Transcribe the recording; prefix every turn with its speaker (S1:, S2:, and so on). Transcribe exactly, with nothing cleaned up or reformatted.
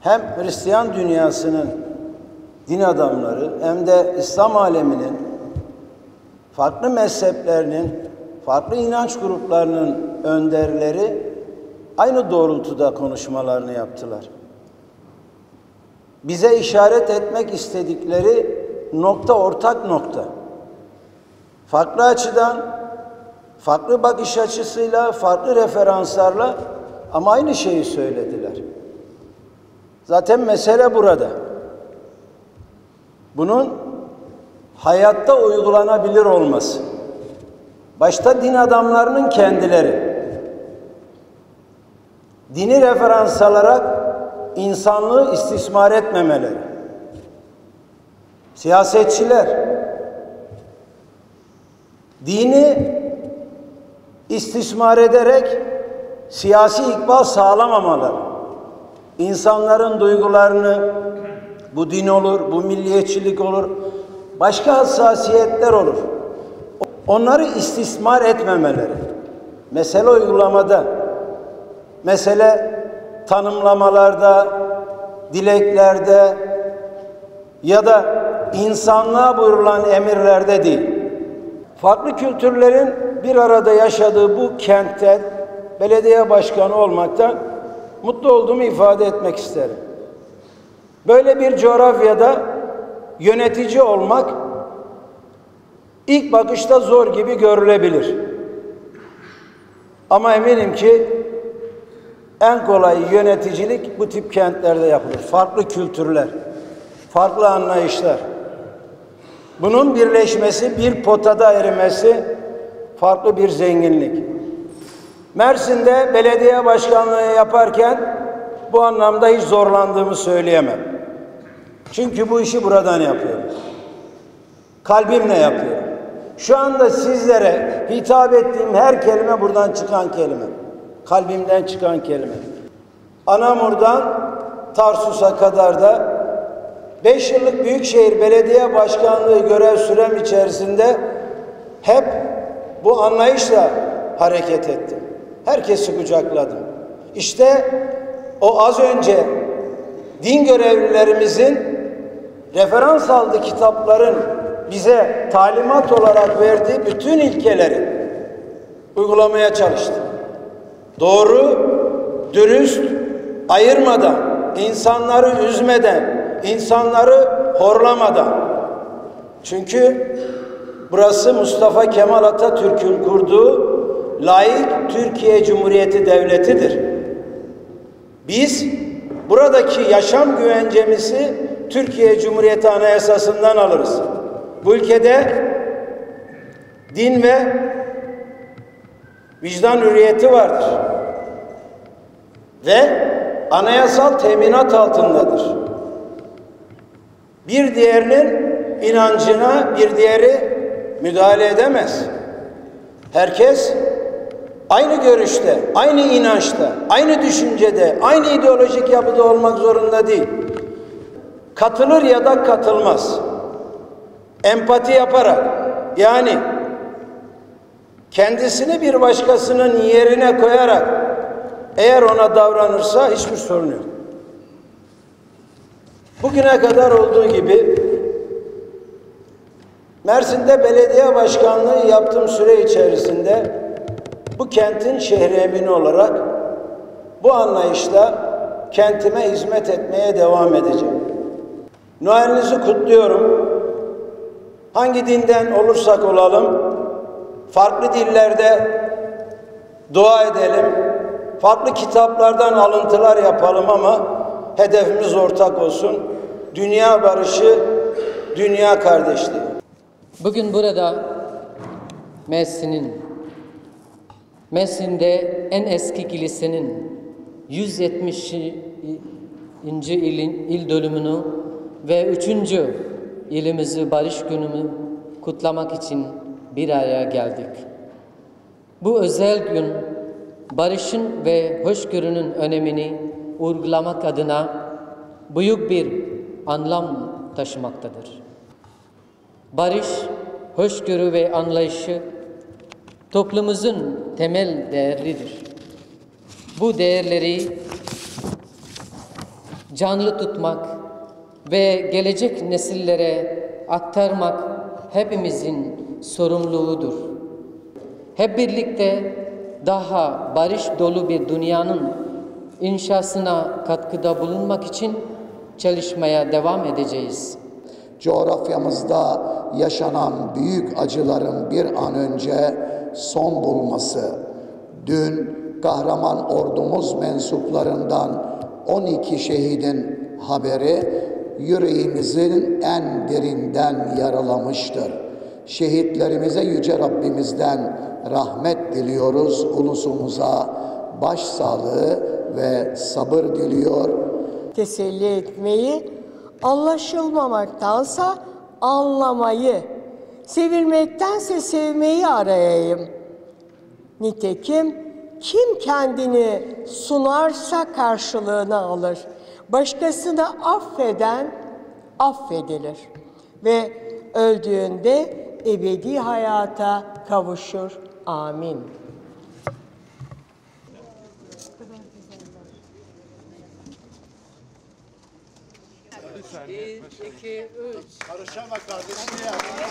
S1: hem Hristiyan dünyasının din adamları hem de İslam aleminin farklı mezheplerinin, farklı inanç gruplarının önderleri aynı doğrultuda konuşmalarını yaptılar. Bize işaret etmek istedikleri nokta ortak nokta. Farklı açıdan, farklı bakış açısıyla, farklı referanslarla ama aynı şeyi söylediler. Zaten mesele burada. Bunun hayatta uygulanabilir olması. Başta din adamlarının kendileri. Dini referans alarak insanlığı istismar etmemeleri. Siyasetçiler dini istismar ederek siyasi ikbal sağlamamaları. İnsanların duygularını, bu din olur, bu milliyetçilik olur, başka hassasiyetler olur. Onları istismar etmemeleri. Mesele uygulamada, mesele tanımlamalarda, dileklerde ya da insanlığa buyurulan emirlerde değil. Farklı kültürlerin bir arada yaşadığı bu kentte belediye başkanı olmaktan mutlu olduğumu ifade etmek isterim. Böyle bir coğrafyada yönetici olmak ilk bakışta zor gibi görülebilir. Ama eminim ki en kolay yöneticilik bu tip kentlerde yapılır. Farklı kültürler, farklı anlayışlar. Bunun birleşmesi, bir potada erimesi farklı bir zenginlik. Mersin'de belediye başkanlığı yaparken bu anlamda hiç zorlandığımı söyleyemem. Çünkü bu işi buradan yapıyorum. Kalbimle yapıyorum. Şu anda sizlere hitap ettiğim her kelime buradan çıkan kelime. Kalbimden çıkan kelime. Anamur'dan Tarsus'a kadar da beş yıllık Büyükşehir Belediye Başkanlığı görev sürem içerisinde hep bu anlayışla hareket ettim. Herkesi kucakladım. İşte o az önce din görevlilerimizin referans aldığı kitapların bize talimat olarak verdiği bütün ilkeleri uygulamaya çalıştım. Doğru, dürüst, ayırmadan, insanları üzmeden, insanları horlamadan. Çünkü burası Mustafa Kemal Atatürk'ün kurduğu laik Türkiye Cumhuriyeti Devleti'dir. Biz buradaki yaşam güvencemizi Türkiye Cumhuriyeti Anayasası'ndan alırız. Bu ülkede din ve vicdan hürriyeti vardır. Ve anayasal teminat altındadır. Bir diğerinin inancına bir diğeri müdahale edemez. Herkes aynı görüşte, aynı inançta, aynı düşüncede, aynı ideolojik yapıda olmak zorunda değil. Katılır ya da katılmaz. Empati yaparak, yani kendisini bir başkasının yerine koyarak eğer ona davranırsa hiçbir sorun yok. Bugüne kadar olduğu gibi Mersin'de belediye başkanlığı yaptığım süre içerisinde bu kentin şehri emini olarak bu anlayışla kentime hizmet etmeye devam edeceğim. Noel'inizi kutluyorum. Hangi dinden olursak olalım, farklı dillerde dua edelim, farklı kitaplardan alıntılar yapalım ama hedefimiz ortak olsun. Dünya barışı, dünya kardeşliği.
S2: Bugün burada Mersin'in, Mersin'de en eski kilisenin yüz yetmişinci ilin, il dönümünü ve üçüncü ilimizi Barış Günü'nü kutlamak için bir araya geldik. Bu özel gün barışın ve hoşgörünün önemini vurgulamak adına büyük bir anlam taşımaktadır. Barış, hoşgörü ve anlayışı toplumumuzun temel değerlidir. Bu değerleri canlı tutmak ve gelecek nesillere aktarmak hepimizin sorumluluğudur. Hep birlikte daha barış dolu bir dünyanın inşasına katkıda bulunmak için çalışmaya devam edeceğiz.
S3: Coğrafyamızda yaşanan büyük acıların bir an önce son bulması, dün kahraman ordumuz mensuplarından on iki şehidin haberi yüreğimizin en derinden yaralamıştır. Şehitlerimize Yüce Rabbimizden rahmet diliyoruz, ulusumuza başsağlığı ve sabır diliyor.
S4: Teselli etmeyi, anlaşılmamaktansa anlamayı, sevilmektense sevmeyi arayayım. Nitekim kim kendini sunarsa karşılığını alır. Başkasını affeden affedilir ve öldüğünde ebedi hayata kavuşur. Amin.
S2: Bir, iki, üç.
S5: Karışama kardeşim ya.